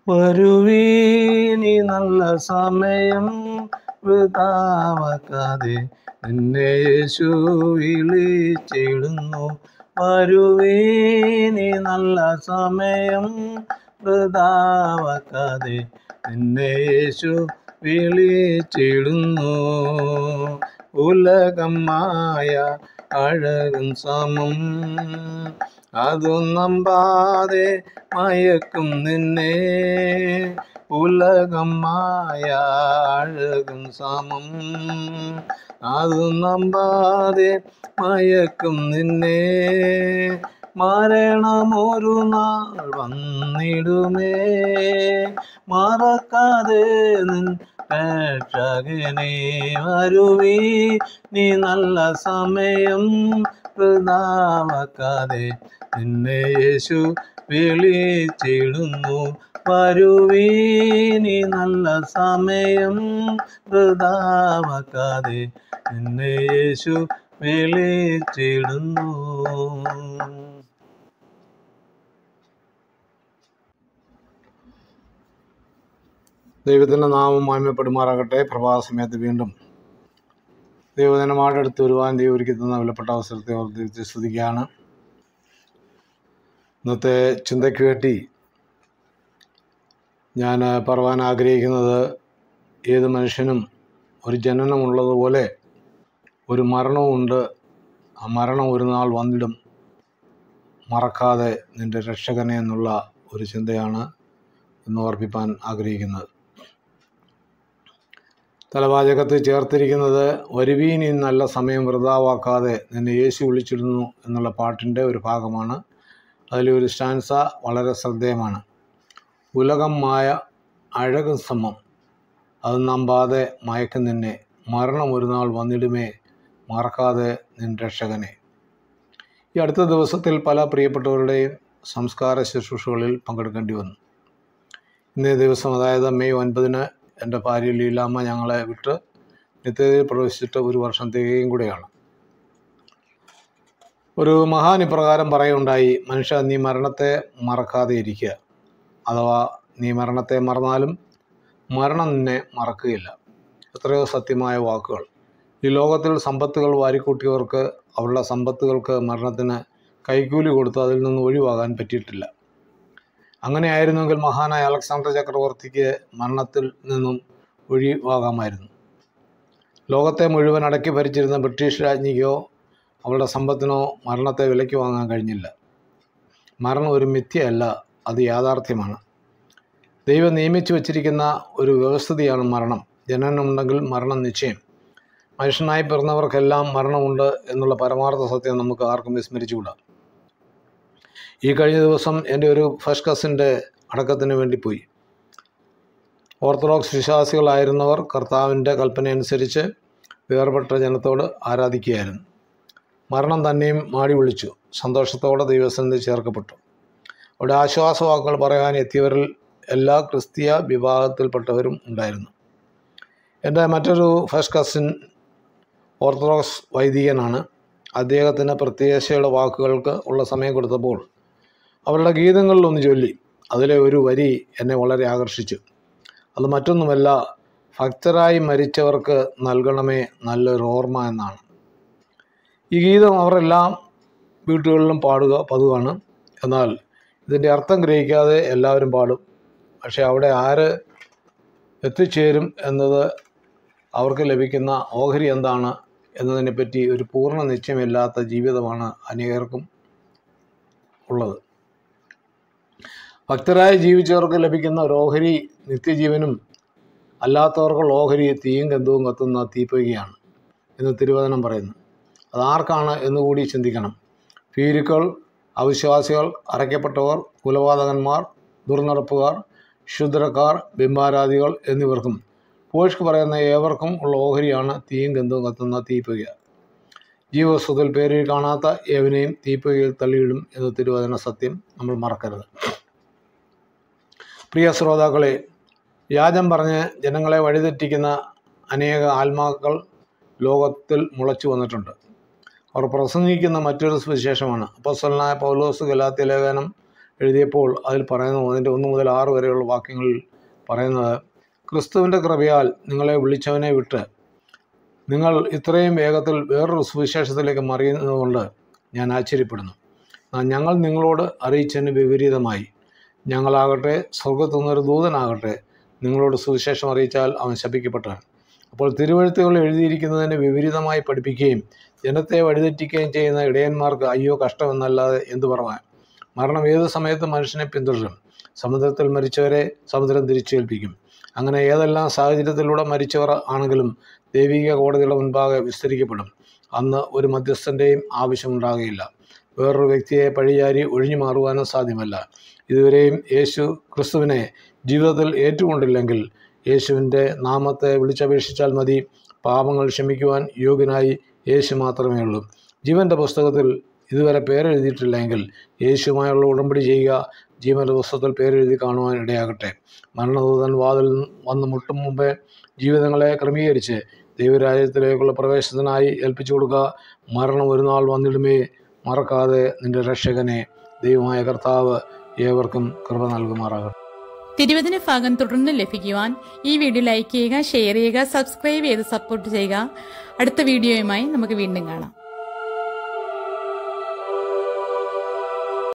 വരുവീനി നല്ല സമയം വൃഥാവാക്കാതെ നിന്നെ യേശു വിളിച്ചിടുന്നു. വരുവീനി നല്ല സമയം വൃഥാവാക്കാതെ നിന്നെ യേശു വിളിച്ചിടുന്നു. ഉലകം മായ അഴകും സമം അതു നമ്പാതെ മയക്കും നിന്നെ. ഉലകം മായ അഴകും സമം അതു നമ്പാതെ മയക്കും നിന്നെ. മരണമൊരു നാൾ വന്നിടുമേ, മറക്കാതെ നിൻ രക്ഷകനെ. വരുവീ നീ നല്ല സമയം വൃഥാവാക്കാതെ നിന്നെ യേശു വിളിച്ചിടുന്നു. വരുവീ നീ നല്ല സമയം വൃഥാവാക്കാതെ നിന്നെ യേശു വിളിച്ചിടുന്നു. ദൈവത്തിൻ്റെ നാമം മഹിമപ്പെടുമാറാകട്ടെ. പ്രഭാത സമയത്ത് വീണ്ടും ദൈവജനമാരുടെ അടുത്ത് വരുവാൻ ദൈവം ഒരുക്കി തന്ന വിലപ്പെട്ട അവസരത്തെ ഓർത്ത് സ്തുതിക്കുകയാണ്. ഇന്നത്തെ ചിന്തയ്ക്ക് വേണ്ടി ഞാൻ പറയുവാൻ ആഗ്രഹിക്കുന്നത്, ഏത് മനുഷ്യനും ഒരു ജനനമുള്ളതുപോലെ ഒരു മരണവുമുണ്ട്. ആ മരണം ഒരു നാൾ വന്നിടും, മറക്കാതെ നിൻ്റെ രക്ഷകനെ എന്നുള്ള ഒരു ചിന്തയാണ് ഇന്ന് ഓർപ്പിപ്പാൻ ആഗ്രഹിക്കുന്നത്. തലവാചകത്തിൽ ചേർത്തിരിക്കുന്നത് വരുവീൻ ഈ നല്ല സമയം വൃഥാവാക്കാതെ നിന്നെ യേശു വിളിച്ചിടുന്നു എന്നുള്ള പാട്ടിൻ്റെ ഒരു ഭാഗമാണ്. അതിലൊരു സ്റ്റാൻസ വളരെ ശ്രദ്ധേയമാണ്. ഉലകം മായ അഴകും സമം അത് നമ്പാതെ മയക്കും നിന്നെ. മരണം ഒരു നാൾ വന്നിടുമേ, മറക്കാതെ നിൻ രക്ഷകനെ. ഈ അടുത്ത ദിവസത്തിൽ പല പ്രിയപ്പെട്ടവരുടെയും സംസ്കാര ശുശ്രൂഷകളിൽ പങ്കെടുക്കേണ്ടി വന്നു. ഇന്നേ ദിവസം, അതായത് മെയ് 9 എൻ്റെ ഭാര്യ ലീലാമ്മ ഞങ്ങളെ വിട്ട് നിത്യതയിൽ പ്രവേശിച്ചിട്ട് 1 വർഷം തികയും കൂടെയാണ്. ഒരു മഹാൻ ഇപ്രകാരം പറയുണ്ടായി: മനുഷ്യ, നീ മരണത്തെ മറക്കാതെ ഇരിക്കുക. അഥവാ നീ മരണത്തെ മറന്നാലും മരണം നിന്നെ മറക്കുകയില്ല. എത്രയോ സത്യമായ വാക്കുകൾ. ഈ ലോകത്തിൽ സമ്പത്തുകൾ വാരിക്കൂട്ടിയവർക്ക് അവരുടെ സമ്പത്തുകൾക്ക് മരണത്തിന് കൈക്കൂലി കൊടുത്ത് അതിൽ നിന്ന് ഒഴിവാകാൻ പറ്റിയിട്ടില്ല. അങ്ങനെയായിരുന്നെങ്കിൽ മഹാനായ അലക്സാണ്ടർ ചക്രവർത്തിക്ക് മരണത്തിൽ നിന്നും ഒഴിവാകാമായിരുന്നു. ലോകത്തെ മുഴുവൻ അടക്കി ഭരിച്ചിരുന്ന ബ്രിട്ടീഷ് രാജ്ഞിക്കോ അവളുടെ സമ്പത്തിനോ മരണത്തെ വിലയ്ക്ക് വാങ്ങാൻ കഴിഞ്ഞില്ല. മരണം ഒരു മിഥ്യയല്ല, അത് യാഥാർത്ഥ്യമാണ്. ദൈവം നിയമിച്ചു വച്ചിരിക്കുന്ന ഒരു വ്യവസ്ഥിതിയാണ് മരണം. ജനനമുണ്ടെങ്കിൽ മരണം നിശ്ചയം. മനുഷ്യനായി പിറന്നവർക്കെല്ലാം മരണമുണ്ട് എന്നുള്ള പരമാർത്ഥ സത്യം നമുക്ക് ആർക്കും വിസ്മരിച്ചുകൂടാ. ഈ കഴിഞ്ഞ ദിവസം എൻ്റെ ഒരു ഫസ്റ്റ് കസിൻ്റെ അടക്കത്തിന് വേണ്ടി പോയി. ഓർത്തഡോക്സ് വിശ്വാസികളായിരുന്നവർ കർത്താവിൻ്റെ കൽപ്പനയനുസരിച്ച് വേർപെട്ട ജനത്തോട് ആരാധിക്കുകയായിരുന്നു. മരണം തന്നെയും മാടി വിളിച്ചു. സന്തോഷത്തോടെ ദൈവസന്നിധി ചേർക്കപ്പെട്ടു. അവിടെ ആശ്വാസവാക്കുകൾ പറയാൻ എത്തിയവരിൽ എല്ലാ ക്രിസ്തീയ വിഭാഗത്തിൽപ്പെട്ടവരും ഉണ്ടായിരുന്നു. എൻ്റെ മറ്റൊരു ഫസ്റ്റ് കസിൻ ഓർത്തഡോക്സ് വൈദികനാണ്. അദ്ദേഹത്തിന് പ്രത്യാശയുടെ വാക്കുകൾക്ക് ഉള്ള സമയം കൊടുത്തപ്പോൾ അവരുടെ ഗീതങ്ങളിലൊന്ന് ചൊല്ലി. അതിലെ ഒരു വരി എന്നെ വളരെ ആകർഷിച്ചു. അത് മറ്റൊന്നുമല്ല, ഭക്തരായി മരിച്ചവർക്ക് നൽകണമേ നല്ലൊരു ഓർമ്മ എന്നാണ്. ഈ ഗീതം അവരെല്ലാം വീട്ടുകളിലും പതിവാണ്. എന്നാൽ ഇതിൻ്റെ അർത്ഥം ഗ്രഹിക്കാതെ എല്ലാവരും പാടും. പക്ഷേ അവിടെ ആര് എത്തിച്ചേരും എന്നത്, അവർക്ക് ലഭിക്കുന്ന ഓഹരി എന്താണ് എന്നതിനെപ്പറ്റി ഒരു പൂർണ്ണ നിശ്ചയമില്ലാത്ത ജീവിതമാണ് അനേകർക്കും ഉള്ളത്. ഭക്തരായി ജീവിച്ചവർക്ക് ലഭിക്കുന്ന ഒരു ഓഹരി നിത്യജീവനും അല്ലാത്തവർക്കുള്ള ഓഹരി തീയും ഗന്ധവും കത്തുന്ന തീപ്പൊയ്കയാണ് എന്ന് തിരുവചനം പറയുന്നു. അതാർക്കാണ് എന്നുകൂടി ചിന്തിക്കണം. ഭീരുക്കൾ, അവിശ്വാസികൾ, അറയ്ക്കപ്പെട്ടവർ, കുലപാതകന്മാർ, ദുർനടപ്പുകാർ, ക്ഷുദ്രക്കാർ, ബിംബാരാധികൾ എന്നിവർക്കും പോഷ്ക്ക് പറയുന്ന ഏവർക്കും ഉള്ള ഓഹരിയാണ് തീയും ഗന്ധവും കത്തുന്ന തീപ്പൊയ്ക. ജീവവസ്തുത്തിൽ പേരിൽ കാണാത്ത ഏവനെയും തീപ്പൊയ്കയിൽ തള്ളിയിടും എന്ന തിരുവചന സത്യം നമ്മൾ മറക്കരുത്. പ്രിയ ശ്രോതാക്കളെ, വ്യാജം പറഞ്ഞ് ജനങ്ങളെ വഴിതെറ്റിക്കുന്ന അനേക ആത്മാക്കൾ ലോകത്തിൽ മുളച്ചു വന്നിട്ടുണ്ട്. അവർ പ്രസംഗിക്കുന്ന മറ്റൊരു സുവിശേഷമാണ്. അപ്പോസ്തലനായ പൗലോസ് ഗലാത്യ ലേഖനം എഴുതിയപ്പോൾ അതിൽ പറയുന്നത്, അതിൻ്റെ 1 മുതൽ 6 വരെയുള്ള വാക്യങ്ങളിൽ പറയുന്നത്, ക്രിസ്തുവിൻ്റെ കൃപയാൽ നിങ്ങളെ വിളിച്ചവനെ വിട്ട് നിങ്ങൾ ഇത്രയും വേഗത്തിൽ വേറൊരു സുവിശേഷത്തിലേക്ക് മറിയുന്നതുകൊണ്ട് ഞാൻ ആശ്ചര്യപ്പെടുന്നു. ഞങ്ങൾ നിങ്ങളോട് അറിയിച്ചതിന് വിപരീതമായി ഞങ്ങളാകട്ടെ സ്വർഗ്ഗത്തു നിന്നൊരു ദൂതനാകട്ടെ നിങ്ങളോട് സുവിശേഷം അറിയിച്ചാൽ അവൻ ശപിക്കപ്പെട്ടവൻ. അപ്പോൾ തിരുവെഴുത്തുകൾ എഴുതിയിരിക്കുന്നതിന് വിപരീതമായി പഠിപ്പിക്കുകയും ജനത്തെ വഴിതെറ്റിക്കുകയും ചെയ്യുന്ന ഇടയന്മാർക്ക് അയ്യോ കഷ്ടമെന്നല്ലാതെ എന്തു പറയാൻ. മരണം ഏത് സമയത്തും മനുഷ്യനെ പിന്തുടരും. സമുദ്രത്തിൽ മരിച്ചവരെ സമുദ്രം തിരിച്ചേൽപ്പിക്കും. അങ്ങനെ ഏതെല്ലാം സാഹചര്യത്തിലൂടെ മരിച്ചവർ ആണെങ്കിലും ദൈവിക കോടതിയുടെ മുൻപാകെ വിസ്തരിക്കപ്പെടും. അന്ന് ഒരു മധ്യസ്ഥൻ്റെയും ആവശ്യമുണ്ടാകുകയില്ല. വേറൊരു വ്യക്തിയെ പഴിചാരി ഒഴിഞ്ഞു മാറുവാനും സാധ്യമല്ല. ഇതുവരെയും യേശു ക്രിസ്തുവിനെ ജീവിതത്തിൽ ഏറ്റുകൊണ്ടില്ലെങ്കിൽ യേശുവിൻ്റെ നാമത്തെ വിളിച്ചപേക്ഷിച്ചാൽ മതി. പാപങ്ങൾ ക്ഷമിക്കുവാൻ യോഗ്യനായി യേശു മാത്രമേ ഉള്ളൂ. ജീവൻ്റെ പുസ്തകത്തിൽ ഇതുവരെ പേരെഴുതിയിട്ടില്ലെങ്കിൽ യേശുവുമായുള്ള ഉടമ്പടി ചെയ്യുക. ജീവൻ്റെ പുസ്തകത്തിൽ പേരെഴുതി കാണുവാൻ ഇടയാകട്ടെ. മരണദൂതൻ വാതിൽ വന്ന് മുട്ടും മുമ്പേ ജീവിതങ്ങളെ ക്രമീകരിച്ച് ദൈവരാജ്യത്തിലേക്കുള്ള പ്രവേശനത്തിനായി ഏൽപ്പിച്ചു കൊടുക്കുക. മരണം ഒരു നാൾ വന്നിടുമേ. മറക്കാതെ നിന്റെ രക്ഷകനെ ദൈവമായ കർത്താവ് ഏവർക്കും കൃപ നൽകുമാറാകട്ടെ. തിരുവചന ഭാഗം തുടർന്ന് ലഭിക്കുവാൻ ഈ വീഡിയോ ലൈക്ക് ചെയ്യുക, ഷെയർ ചെയ്യുക, സബ്സ്ക്രൈബ് ചെയ്ത് സപ്പോർട്ട് ചെയ്യുക. അടുത്ത വീഡിയോയുമായി നമുക്ക് വീണ്ടും കാണാം.